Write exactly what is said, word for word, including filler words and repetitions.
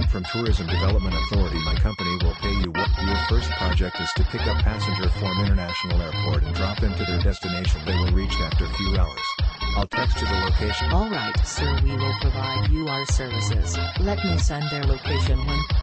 from Tourism Development Authority. My company will pay you what your first project is to pick up passenger from International Airport and drop them to their destination. They will reach after a few hours. I'll text you the location. Alright sir, we will provide you our services. Let me send their location when